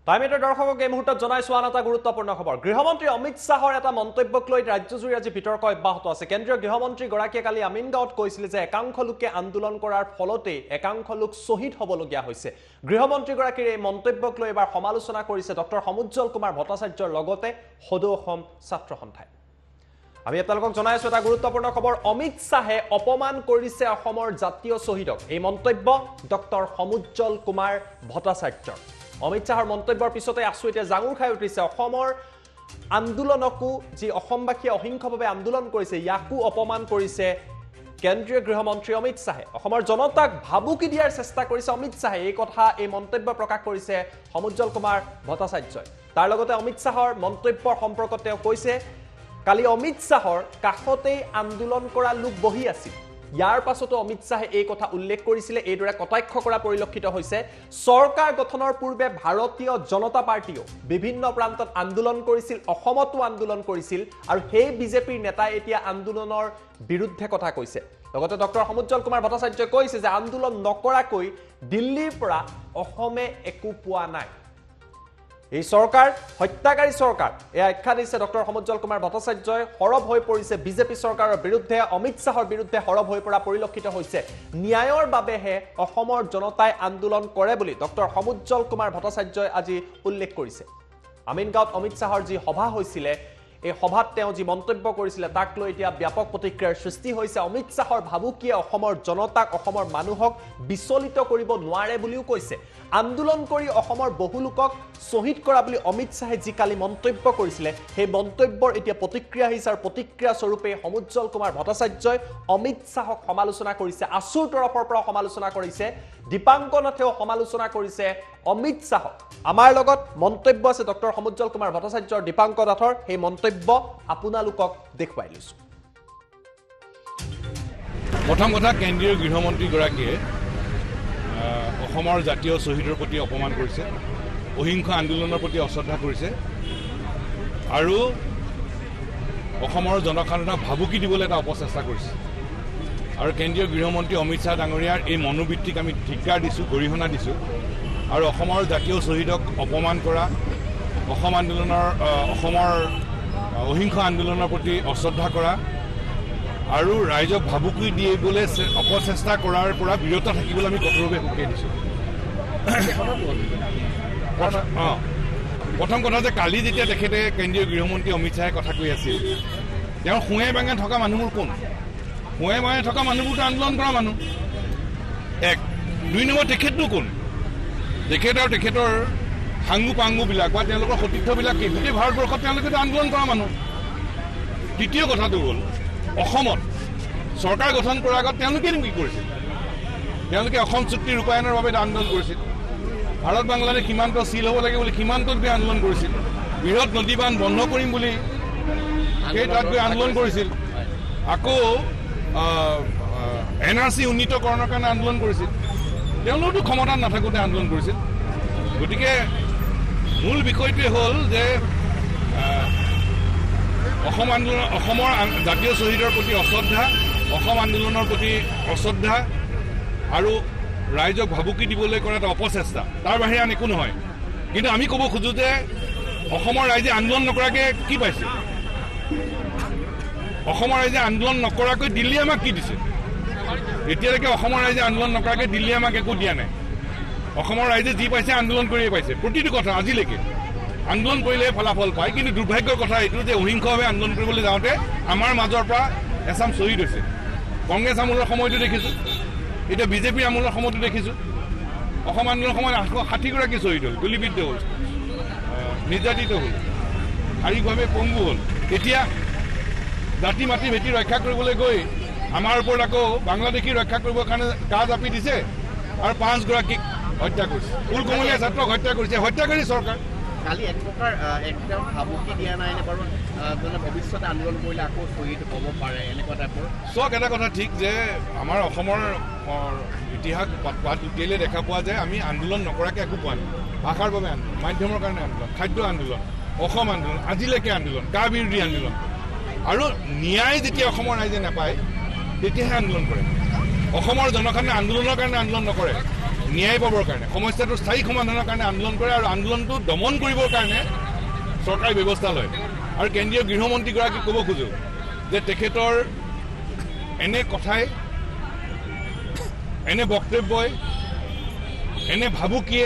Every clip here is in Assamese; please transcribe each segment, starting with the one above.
টাইমেটৰ দৰ্শকক এই মুহূৰ্তত জনাইছো আন এটা গুৰুত্বপূৰ্ণ খবৰ গৃহমন্ত্ৰী অমিত শাহৰ এটা মন্তব্যক লৈ ৰাজ্যজুৰি আজি বিতৰ্ক অব্যাহত আছে কেন্দ্ৰীয় গৃহমন্ত্ৰী গৰাকীয়ে কালি আমিনগাঁৱত কৈছিল যে একাংশ লোকে আন্দোলন কৰাৰ ফলতে একাংশ লোক শহীদ হ'বলগীয়া হৈছে গৃহমন্ত্ৰী গৰাকীৰ এই মন্তব্যক লৈ এবাৰ সমালোচনা কৰিছে ডক্টৰ সমুজ্জ্বল কুমাৰ ভট্টাচাৰ্যৰ লগতে সদৌ অসম ছাত্ৰ সন্থাই আমি আপোনালোকক জনাইছো এটা গুৰুত্বপূৰ্ণ খবৰ অমিত শাহে অপমান কৰিছে অসমৰ জাতীয় শহীদক এই মন্তব্য ডক্টৰ সমুজ্জ্বল কুমাৰ ভট্টাচাৰ্যৰ অমিত শাহৰ মন্তব্যৰ পিছতে আসু এতিয়া জাঙুৰ খাই উঠিছে অসমৰ আন্দোলনকো যি অসমবাসীয়ে অহিংসভাৱে আন্দোলন কৰিছে ইয়াকো অপমান কৰিছে কেন্দ্ৰীয় গৃহমন্ত্ৰী অমিত শাহে অসমৰ জনতাক ভাবুকি দিয়াৰ চেষ্টা কৰিছে অমিত শাহে এই কথা এই মন্তব্য প্ৰকাশ কৰিছে সমুজ্জ্বল কুমাৰ ভট্টাচাৰ্যই তাৰ লগতে অমিত শাহৰ মন্তব্যৰ সম্পৰ্কত তেওঁ কৈছে কালি অমিত শাহৰ কাষতেই আন্দোলন কৰা লোক বহি আছিল ইয়াৰ পাছতো অমিত শাহে এই কথা উল্লেখ কৰিছিল এইদৰে কটাক্ষ কৰা পৰিলক্ষিত হৈছে সৰকাৰ গঠনৰ পূৰ্বে ভাৰতীয় জনতা পাৰ্টিও বিভিন্ন প্ৰান্তত আন্দোলন কৰিছিল অসমতো আন্দোলন কৰিছিল আৰু সেই বিজেপিৰ নেতাই এতিয়া আন্দোলনৰ বিৰুদ্ধে কথা কৈছে লগতে ডক্টৰ সমুজ্জ্বল কুমাৰ ভট্টাচাৰ্যই কৈছে যে আন্দোলন নকৰাকৈ দিল্লীৰ পৰা অসমে একো পোৱা নাই এই সৰকাৰ হত্যাকাৰী সৰকাৰ এই আখ্যা দিছে ডক্টৰ সমুজ্জ্বল কুমাৰ ভট্টাচাৰ্যই হৰব হৈ পৰিছে বিজেপি সৰকাৰৰ বিৰুদ্ধে অমিত শাহৰ বিৰুদ্ধে হৰব হৈ পৰা পৰিলক্ষিত হৈছে ন্যায়ৰ বাবেহে অসমৰ জনতাই আন্দোলন কৰে বুলি ডক্টৰ সমুজ্জ্বল কুমাৰ ভট্টাচাৰ্যই আজি উল্লেখ কৰিছে আমিনগাঁৱত অমিত শাহৰ যি সভা হৈছিল এই সভাত তেওঁ যি মন্তব্য কৰিছিল তাক লৈ এতিয়া ব্যাপক প্ৰতিক্ৰিয়াৰ সৃষ্টি হৈছে অমিত শাহৰ ভাবুকিয়ে অসমৰ জনতাক অসমৰ মানুহক বিচলিত কৰিব নোৱাৰে বুলিও কৈছে আন্দোলন কৰি অসমৰ বহু লোকক শহীদ কৰা বুলি অমিত শাহে যি কালি মন্তব্য কৰিছিল সেই মন্তব্যৰ এতিয়া প্ৰতিক্ৰিয়া আহিছে আৰু প্ৰতিক্ৰিয়া স্বৰূপে সমুজ্জ্বল কুমাৰ ভট্টাচাৰ্যই অমিত শাহক সমালোচনা কৰিছে আসুৰ তৰফৰ পৰা সমালোচনা কৰিছে দীপাংকৰ নাথেও সমালোচনা কৰিছে অমিত শাহক আমাৰ লগত মন্তব্য আছে ডক্টৰ সমুজ্জ্বল কুমাৰ ভট্টাচাৰ্যৰ দীপাংকৰ নাথৰ সেই মন্তব্য আপোনালোকক দেখুৱাই লৈছো প্ৰথম কথা কেন্দ্ৰীয় গৃহমন্ত্ৰী গৰাকীয়ে অসমৰ জাতীয় শহীদৰ প্ৰতি অপমান কৰিছে অহিংস আন্দোলনৰ প্ৰতি অশ্ৰদ্ধা কৰিছে আৰু অসমৰ জনসাধাৰণক ভাবুকি দিবলৈ এটা অপচেষ্টা কৰিছে আৰু কেন্দ্ৰীয় গৃহমন্ত্ৰী অমিত শাহ ডাঙৰীয়াৰ এই মনোবৃত্তিক আমি ধিক্কাৰ দিছোঁ গৰিহণা দিছোঁ আৰু অসমৰ জাতীয় শহীদক অপমান কৰা অসম আন্দোলনৰ অসমৰ অহিংস আন্দোলনৰ প্ৰতি অশ্ৰদ্ধা কৰা আৰু ৰাইজক ভাবুকি দিবলৈ অপচেষ্টা কৰাৰ পৰা বিৰত থাকিবলৈ আমি কঠোৰভাৱে সকীয়াই দিছোঁ প্ৰথম কথা যে কালি যেতিয়া তেখেতে কেন্দ্ৰীয় গৃহমন্ত্ৰী অমিত শাহে কথা কৈ আছিল তেওঁৰ সোঁৱে বাঙে থকা মানুহবোৰ কোন সোঁৱে বাঙে থকা মানুহবোৰতো আন্দোলন কৰা মানুহ এক দুই নম্বৰ তেখেতনো কোন তেখেত আৰু তেখেতৰ সাংগু পাংগুবিলাক বা তেওঁলোকৰ সতীৰ্থবিলাক কি গোটেই ভাৰতবৰ্ষত তেওঁলোকেতো আন্দোলন কৰা মানুহ তৃতীয় কথাটো হ'ল অসমত চৰকাৰ গঠন কৰাৰ আগত তেওঁলোকে কি কৰিছিল তেওঁলোকে অসম চুক্তি ৰূপায়ণৰ বাবে আন্দোলন কৰিছিল ভাৰত বাংলাদেশ সীমান্ত চিল হ'ব লাগে বুলি সীমান্তত গৈ আন্দোলন কৰিছিল বৃহৎ নদী বান্ধ বন্ধ কৰিম বুলি সেই তাত গৈ আন্দোলন কৰিছিল আকৌ NRC উন্নীতকৰণৰ কাৰণে আন্দোলন কৰিছিল তেওঁলোকতো ক্ষমতাত নাথাকোঁতে আন্দোলন কৰিছিল গতিকে মূল বিষয়টোৱে হ'ল যে অসমৰ জাতীয় শহীদৰ প্ৰতি অশ্ৰদ্ধা অসম আন্দোলনৰ প্ৰতি অশ্ৰদ্ধা আৰু ৰাইজক ভাবুকি দিবলৈ কৰা এটা অপচেষ্টা তাৰ বাহিৰে আন একো নহয় কিন্তু আমি ক'ব খোজোঁ যে অসমৰ ৰাইজে আন্দোলন নকৰাকৈ কি পাইছে অসমৰ ৰাইজে আন্দোলন নকৰাকৈ দিল্লীয়ে আমাক কি দিছে এতিয়ালৈকে অসমৰ ৰাইজে আন্দোলন নকৰাকৈ দিল্লীয়ে আমাক একো দিয়া নাই অসমৰ ৰাইজে যি পাইছে আন্দোলন কৰিয়ে পাইছে প্ৰতিটো কথা আজিলৈকে আন্দোলন কৰিলে ফলাফল পায় কিন্তু দুৰ্ভাগ্যৰ কথা এইটো যে অহিংসভাৱে আন্দোলন কৰিবলৈ যাওঁতে আমাৰ মাজৰ পৰা এচাম শ্বহীদ হৈছে কংগ্ৰেছ আমোলৰ সময়তো দেখিছোঁ এতিয়া বিজেপিৰ আমোলৰ সময়তো দেখিছোঁ অসম আন্দোলনৰ সময়ত 860গৰাকী শ্বহীদ হ'ল গুলীবিদ্ধ হ'ল নিৰ্যাতিত হ'ল শাৰীৰিকভাৱে পংগু হ'ল এতিয়া জাতি মাটি ভেটি ৰক্ষা কৰিবলৈ গৈ আমাৰ ওপৰত আকৌ বাংলাদেশী ৰক্ষা কৰিবৰ কাৰণে গা জাপি দিছে আৰু 5গৰাকীক হত্যা কৰিছে ফুলকমলীয়া ছাত্ৰক হত্যা কৰিছে হত্যাকাৰী চৰকাৰ কালি এক প্ৰকাৰ একদম ভাবুকি দিয়া নাই নে বাৰু ভৱিষ্যতে আন্দোলন কৰিলে আকৌ শ্বহীদ হ'ব পাৰে এনেকুৱা টাইপৰ চাওক এটা কথা ঠিক যে আমাৰ অসমৰ ইতিহাস পাত উটিয়ালে দেখা পোৱা যায় আমি আন্দোলন নকৰাকৈ একো পোৱা নাই ভাষাৰ বাবে আন্দোলন মাধ্যমৰ কাৰণে আন্দোলন খাদ্য আন্দোলন অসম আন্দোলন আজিলৈকে আন্দোলন কা বিৰোধী আন্দোলন আৰু ন্যায় যেতিয়া অসমৰ ৰাইজে নাপায় তেতিয়াহে আন্দোলন কৰে অসমৰ জনসাধাৰণে আন্দোলনৰ কাৰণে আন্দোলন নকৰে ন্যায় পাবৰ কাৰণে, সমস্যাটোৰ স্থায়ী সমাধানৰ কাৰণে আন্দোলন কৰে আৰু আন্দোলনটো দমন কৰিবৰ কাৰণে চৰকাৰী ব্যৱস্থা লয়। আৰু কেন্দ্ৰীয় গৃহমন্ত্ৰীগৰাকীক ক'ব খোজোঁ যে তেখেতৰ এনে কথাই, এনে বক্তব্যই, এনে ভাবুকিয়ে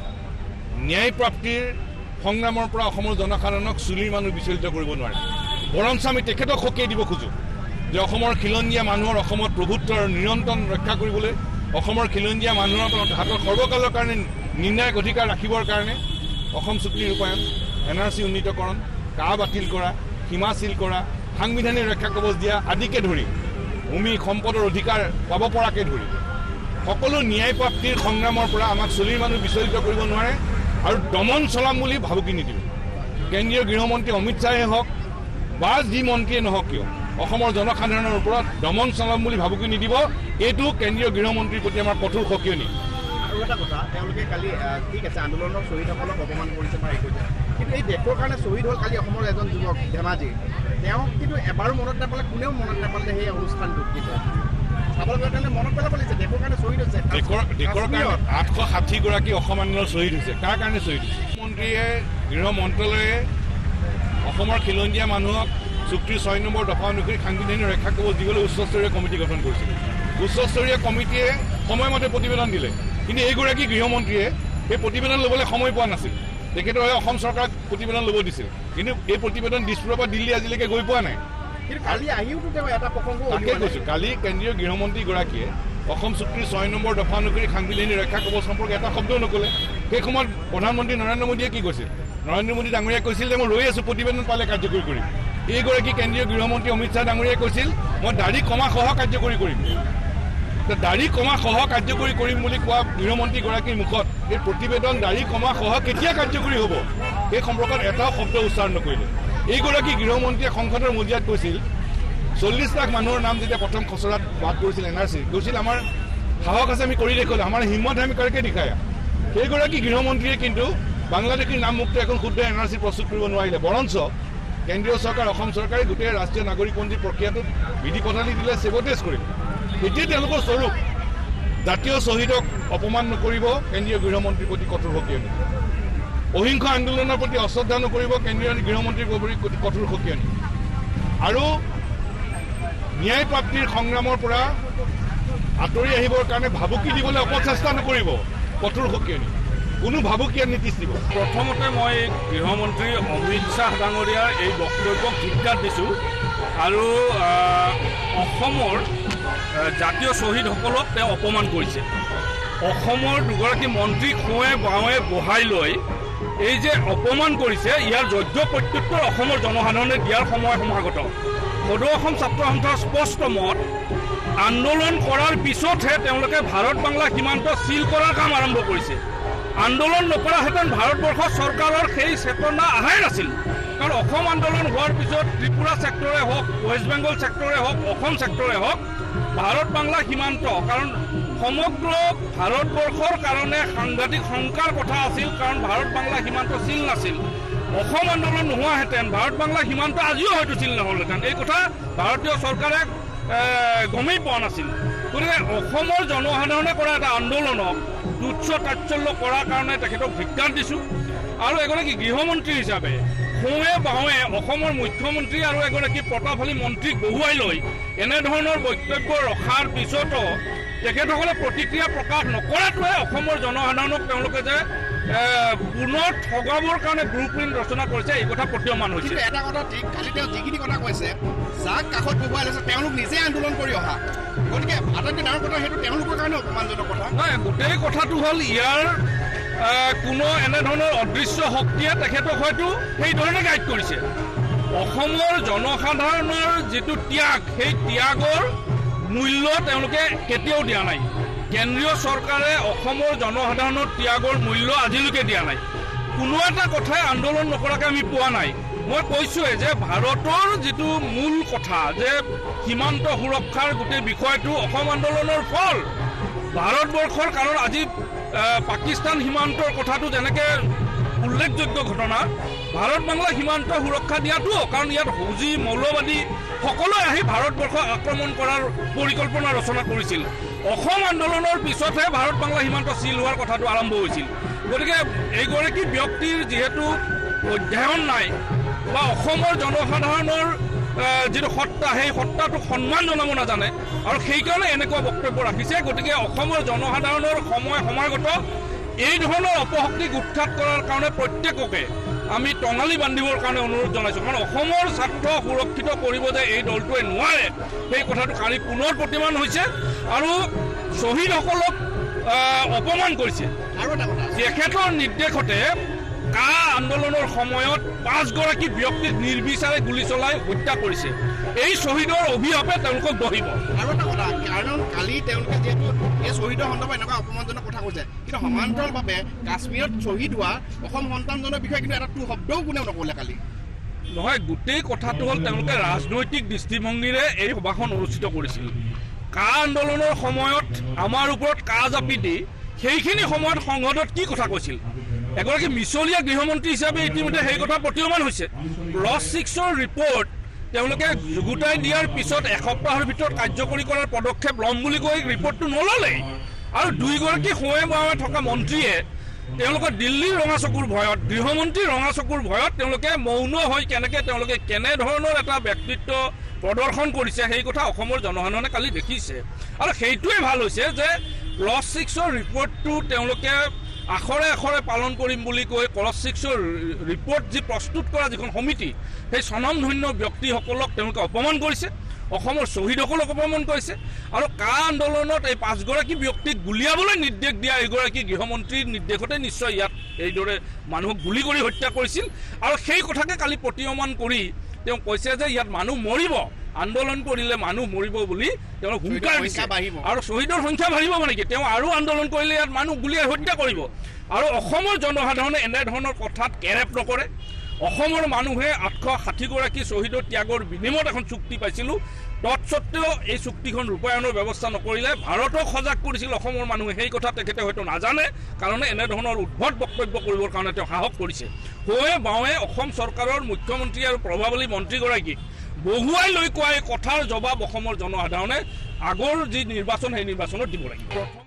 ন্যায় প্ৰাপ্তিৰ সংগ্ৰামৰ পৰা অসমৰ জনসাধাৰণক চুলিৰ মানুহ বিচলিত কৰিব নোৱাৰে। বৰঞ্চ আমি তেখেতক সকীয়াই দিব খোজোঁ যে অসমৰ খিলঞ্জীয়া মানুহৰ অসমত প্ৰভুত্বৰ নিৰন্তৰ ৰক্ষা কৰিবলৈ, অসমৰ খিলঞ্জীয়া মানুহৰ হাতত সৰ্বকালৰ কাৰণে নিৰ্ণায়ক অধিকাৰ ৰাখিবৰ কাৰণে অসম চুক্তি ৰূপায়ণ, NRC উন্নীতকৰণ, কা বাতিল কৰা, সীমা চিল কৰা, সাংবিধানিক ৰক্ষা কবচ দিয়া আদিকে ধৰি ভূমি সম্পদৰ অধিকাৰ পাব পৰাকে ধৰি সকলো ন্যায় প্ৰাপ্তিৰ সংগ্ৰামৰ পৰা আমাক চুলিৰ মানুহ বিচলিত কৰিব নোৱাৰে আৰু দমন চলাম বুলি ভাবুকি নিদিব। কেন্দ্ৰীয় গৃহমন্ত্ৰী অমিত শ্বাহে হওক বা যি মন্ত্ৰীয়ে নহওক কিয় অসমৰ জনসাধাৰণৰ ওপৰত দমন চলাম বুলি ভাবুকি নিদিব। এইটো কেন্দ্ৰীয় গৃহমন্ত্ৰীৰ প্ৰতি আমাৰ কঠোৰ সকিয়নি। আৰু এটা কথা, তেওঁলোকে কালি ঠিক আছে আন্দোলনৰ শ্বহীদসকলক অপমান কৰিছে বা হেৰি কৰিছে, কিন্তু এই দেশৰ কাৰণে শ্বহীদ হ'ল কালি অসমৰ এজন যুৱক ধেমাজি, তেওঁ কিন্তু এবাৰো মনত নাপালে, কোনেও মনত নাপালে সেই অনুষ্ঠানটোত। কিন্তু চাবলৈ গ'লে মনত পেলাব লাগিছে, দেশৰ কাৰণে শ্বহীদ হৈছে। দেশৰ কাৰণে 860গৰাকী অসম আন্দোলনৰ শ্বহীদ হৈছে। কাৰ কাৰণে শ্বহীদ হৈছে? মন্ত্ৰীয়ে, গৃহ মন্ত্ৰালয়ে অসমৰ খিলঞ্জীয়া মানুহক চুক্তিৰ 6 নম্বৰ দফা অনুসৰি সাংবিধানিক ৰক্ষা কবচ দিবলৈ উচ্চস্তৰীয় কমিটি গঠন কৰিছিল। উচ্চস্তৰীয় কমিটিয়ে সময়মতে প্ৰতিবেদন দিলে, কিন্তু এইগৰাকী গৃহমন্ত্ৰীয়ে সেই প্ৰতিবেদন ল'বলৈ সময় পোৱা নাছিল। তেখেতৰ অসম চৰকাৰক প্ৰতিবেদন ল'ব দিছিল, কিন্তু এই প্ৰতিবেদন দিছপুৰৰ পৰা দিল্লী আজিলৈকে গৈ পোৱা নাই। কিন্তু কালি আহিওতো তেওঁ এটা প্ৰসংগ তাকে কৈছোঁ, কালি কেন্দ্ৰীয় গৃহমন্ত্ৰীগৰাকীয়ে অসম চুক্তিৰ 6 নম্বৰ দফা অনুসৰি সাংবিধানিক ৰক্ষা কবচ সম্পৰ্কে এটা শব্দও নক'লে। সেই সময়ত প্ৰধানমন্ত্ৰী নৰেন্দ্ৰ মোদীয়ে কি কৈছিল? নৰেন্দ্ৰ মোদী ডাঙৰীয়াই কৈছিল যে মই ৰৈ আছোঁ, প্ৰতিবেদন পালে কাৰ্যকৰী কৰিম। এইগৰাকী কেন্দ্ৰীয় গৃহমন্ত্ৰী অমিত শ্বাহ ডাঙৰীয়াই কৈছিল মই দাড়ি কমাসহ কাৰ্যকৰী কৰিম। দাড়ি কমাসহ কাৰ্যকৰী কৰিম বুলি কোৱা গৃহমন্ত্ৰীগৰাকীৰ মুখত এই প্ৰতিবেদন দাড়ি কমাসহ কেতিয়া কাৰ্যকৰী হ'ব সেই সম্পৰ্কত এটাও শব্দ উচ্চাৰণ নকৰিলে। এইগৰাকী গৃহমন্ত্ৰীয়ে সংসদৰ মজিয়াত কৈছিল 40 লাখ মানুহৰ নাম যেতিয়া প্ৰথম খচৰাত বাদ কৰিছিল NRC, কৈছিল আমাৰ সাহস আছে, আমি কৰি দেখুৱালোঁ, আমাৰ হিম্মত আমি কাৰকে দেখায়া। সেইগৰাকী গৃহমন্ত্ৰীয়ে কিন্তু বাংলাদেশীৰ নামমুক্ত এখন শুদ্ধ NRC প্ৰস্তুত কৰিব নোৱাৰিলে। বৰঞ্চ কেন্দ্ৰীয় চৰকাৰ, অসম চৰকাৰে গোটেই ৰাষ্ট্ৰীয় নাগৰিকপঞ্জী প্ৰক্ৰিয়াটোত বিধি পথালি দিলে, চেবটেজ কৰিলে। এতিয়া তেওঁলোকৰ স্বৰূপ জাতীয় শ্বহীদক অপমান নকৰিব, কেন্দ্ৰীয় গৃহমন্ত্ৰীৰ প্ৰতি কঠোৰ সকিয়নি। অহিংস আন্দোলনৰ প্ৰতি অশ্ৰদ্ধা নকৰিব, কেন্দ্ৰীয় গৃহমন্ত্ৰীৰ প্ৰতি কঠোৰ সকিয়নি। আৰু ন্যায় প্ৰাপ্তিৰ সংগ্ৰামৰ পৰা আঁতৰি আহিবৰ কাৰণে ভাবুকি দিবলৈ অপচেষ্টা নকৰিব, কঠোৰ সকিয়নি। কোনো ভাবুকিয়াৰ নীতিশ দিব। প্ৰথমতে মই গৃহমন্ত্ৰী অমিত শ্বাহ ডাঙৰীয়াৰ এই বক্তব্যক ধিক্কাৰ দিছোঁ আৰু অসমৰ জাতীয় শ্বহীদসকলক তেওঁ অপমান কৰিছে। অসমৰ দুগৰাকী মন্ত্ৰীক সোঁৱে বাৱে বহাই লৈ এই যে অপমান কৰিছে, ইয়াৰ যোগ্য প্ৰত্যুত্তৰ অসমৰ জনসাধাৰণে দিয়াৰ সময় সমাগত। সদৌ অসম ছাত্ৰ সন্থাৰ স্পষ্ট মত, আন্দোলন কৰাৰ পিছতহে তেওঁলোকে ভাৰত বাংলা সীমান্ত চিল কৰাৰ কাম আৰম্ভ কৰিছে। আন্দোলন নকৰাহেঁতেন ভাৰতবৰ্ষৰ চৰকাৰৰ সেই চেতনা আহাই নাছিল। কাৰণ অসম আন্দোলন হোৱাৰ পিছত ত্ৰিপুৰা ছেক্টৰে হওক, ৱেষ্ট বেংগল ছেক্টৰে হওক, অসম ছেক্টৰে হওক, ভাৰত বাংলা সীমান্ত, কাৰণ সমগ্ৰ ভাৰতবৰ্ষৰ কাৰণে সাংঘাতিক শংকাৰ কথা আছিল, কাৰণ ভাৰত বাংলা সীমান্ত চিল নাছিল। অসম আন্দোলন নোহোৱাহেঁতেন ভাৰত বাংলা সীমান্ত আজিও হয়তো চিল নহ'লহেঁতেন। এই কথা ভাৰতীয় চৰকাৰে গমেই পোৱা নাছিল। গতিকে অসমৰ জনসাধাৰণে কৰা এটা আন্দোলনক তুচ্ছ তাচ্ছল্য কৰাৰ কাৰণে তেখেতক ধিক্কাৰ দিছোঁ। আৰু এগৰাকী গৃহমন্ত্ৰী হিচাপে সোঁৱে বাৱে অসমৰ মুখ্যমন্ত্ৰী আৰু এগৰাকী প্ৰতাপশালী মন্ত্ৰীক বহুৱাই লৈ এনেধৰণৰ বক্তব্য ৰখাৰ পিছতো তেখেতসকলে প্ৰতিক্ৰিয়া প্ৰকাশ নকৰাটোৱে অসমৰ জনসাধাৰণক তেওঁলোকে যে পুনৰ ঠগাবৰ কাৰণে ব্লু প্ৰিণ্ট ৰচনা কৰিছে, এই কথা প্ৰতীয়মান হৈছে। কিন্তু এটা কথা ঠিক, কালি তেওঁ যিখিনি কথা কৈছে, যাক কাষত বহুৱাই লৈছে তেওঁলোক নিজে আন্দোলন কৰি অহা, গতিকে আটাইতকৈ ডাঙৰ কথা সেইটো তেওঁলোকৰ কাৰণে অপমানজনক কথা। নহয়, গোটেই কথাটো হ'ল ইয়াৰ কোনো এনেধৰণৰ অদৃশ্য শক্তিয়ে তেখেতক হয়তো সেইধৰণে গাইড কৰিছে। অসমৰ জনসাধাৰণৰ যিটো ত্যাগ, সেই ত্যাগৰ মূল্য তেওঁলোকে কেতিয়াও দিয়া নাই। কেন্দ্ৰীয় চৰকাৰে অসমৰ জনসাধাৰণৰ ত্যাগৰ মূল্য আজিলৈকে দিয়া নাই। কোনো এটা কথাই আন্দোলন নকৰাকৈ আমি পোৱা নাই। মই কৈছোঁৱে যে ভাৰতৰ যিটো মূল কথা যে সীমান্ত সুৰক্ষাৰ গোটেই বিষয়টো অসম আন্দোলনৰ ফল। ভাৰতবৰ্ষৰ কাৰণ আজি পাকিস্তান সীমান্তৰ কথাটো যেনেকৈ উল্লেখযোগ্য ঘটনা, ভাৰত বাংলা সীমান্ত সুৰক্ষা দিয়াটো, কাৰণ ইয়াত হৌজি মৌলবাদী সকলোৱে আহি ভাৰতবৰ্ষক আক্ৰমণ কৰাৰ পৰিকল্পনা ৰচনা কৰিছিল। অসম আন্দোলনৰ পিছতহে ভাৰত বাংলা সীমান্ত চিল হোৱাৰ কথাটো আৰম্ভ হৈছিল গতিকে এইগৰাকী ব্যক্তিৰ যিহেতু অধ্যয়ন নাই বা অসমৰ জনসাধাৰণৰ যিটো সত্তা সেই সত্তাটোক সন্মান জনাব নাজানে আৰু সেইকাৰণে এনেকুৱা বক্তব্য ৰাখিছে গতিকে অসমৰ জনসাধাৰণৰ সমাগত এই ধৰণৰ অপশক্তিক উৎখাত কৰাৰ কাৰণে প্ৰত্যেককে আমি টঙালি বান্ধিবৰ কাৰণে অনুৰোধ জনাইছোঁ কাৰণ অসমৰ স্বাৰ্থ সুৰক্ষিত কৰিব যে এই দলটোৱে নোৱাৰে সেই কথাটো কালি পুনৰ প্ৰতিমান হৈছে আৰু শ্বহীদসকলক অপমান কৰিছে আৰু এটা কথা তেখেতৰ নিৰ্দেশতে কা আন্দোলনৰ সময়ত 5 গৰাকী ব্যক্তিক নিৰ্বিচাৰে গুলী চলাই হত্যা কৰিছে এই শ্বহীদৰ অভিশাপে তেওঁলোকক বহিব আৰু এটা কথা কাৰণ কালি তেওঁলোকে যিহেতু এই শ্বহীদৰ সন্দৰ্ভত এনেকুৱা অপমানজনক কথা কৈছে কিন্তু সমান্তৰালভাৱে কাশ্মীৰত শ্বহীদ হোৱা অসম সন্তানজনৰ বিষয়ে কিন্তু এটা শব্দও কোনেও নক'লে কালি নহয় গোটেই কথাটো হ'ল তেওঁলোকে ৰাজনৈতিক দৃষ্টিভংগীৰে এই সভাখন অনুষ্ঠিত কৰিছিল কা আন্দোলনৰ সময়ত আমাৰ ওপৰত কা জাপি দি সেইখিনি সময়ত সংসদত কি কথা কৈছিল এগৰাকী মিছলীয়া গৃহমন্ত্ৰী হিচাপে ইতিমধ্যে সেই কথা প্ৰতীয়মান হৈছে ক্লজ 6ৰ ৰিপৰ্ট তেওঁলোকে যুগুতাই দিয়াৰ পিছত এসপ্তাহৰ ভিতৰত কাৰ্যকৰী কৰাৰ পদক্ষেপ ল'ম বুলি কৈ ৰিপৰ্টটো নল'লেই আৰু 2 গৰাকী সোঁৱে বাৱে থকা মন্ত্ৰীয়ে তেওঁলোকৰ দিল্লীৰ ৰঙা চকুৰ ভয়ত গৃহমন্ত্ৰীৰ ৰঙা চকুৰ ভয়ত তেওঁলোকে মৌন হৈ তেওঁলোকে কেনেধৰণৰ এটা ব্যক্তিত্ব প্ৰদৰ্শন কৰিছে সেই কথা অসমৰ জনসাধাৰণে কালি দেখিছে আৰু সেইটোৱে ভাল হৈছে যে ক্লজ 6ৰ ৰিপৰ্টটো তেওঁলোকে আখৰে আখৰে পালন কৰিম বুলি কৈ ক্লজ 6ৰ ৰিপৰ্ট যি প্ৰস্তুত কৰা যিখন সমিতি সেই স্বনামধন্য ব্যক্তিসকলক তেওঁলোকে অপমান কৰিছে অসমৰ শ্বহীদসকলক অপমান কৰিছে আৰু কা আন্দোলনত এই 5 গৰাকী ব্যক্তিক গুলিয়াবলৈ নিৰ্দেশ দিয়া এগৰাকী গৃহমন্ত্ৰীৰ নিৰ্দেশতে নিশ্চয় ইয়াত এইদৰে মানুহক গুলি কৰি হত্যা কৰিছিল আৰু সেই কথাকে কালি প্ৰতীয়মান কৰি তেওঁ কৈছে যে ইয়াত মানুহ মৰিব আন্দোলন কৰিলে মানুহ মৰিব বুলি তেওঁ হুংকাৰ দিছে আৰু শ্বহীদৰ সংখ্যা বাঢ়িব মানে কি তেওঁ আৰু আন্দোলন কৰিলে ইয়াত মানুহ গুলিয়াই হত্যা কৰিব আৰু অসমৰ জনসাধাৰণে এনেধৰণৰ কথাত কেৰেপ নকৰে অসমৰ মানুহে 860 গৰাকী শ্বহীদৰ ত্যাগৰ বিনিময়ত এখন চুক্তি পাইছিলোঁ তৎসত্ত্বেও এই চুক্তিখন ৰূপায়ণৰ ব্যৱস্থা নকৰিলে ভাৰতক সজাগ কৰিছিল অসমৰ মানুহে সেই কথা তেখেতে হয়তো নাজানে কাৰণে এনেধৰণৰ উদ্ভট বক্তব্য কৰিবৰ কাৰণে তেওঁ সাহস কৰিছে সোঁৱে বাৱে অসম চৰকাৰৰ মুখ্যমন্ত্ৰী আৰু প্ৰভাৱলী মন্ত্ৰীগৰাকীক বহুৱাই লৈ কোৱা এই কথাৰ জবাব অসমৰ জনসাধাৰণে আগৰ যি নিৰ্বাচন সেই নিৰ্বাচনত দিব লাগিব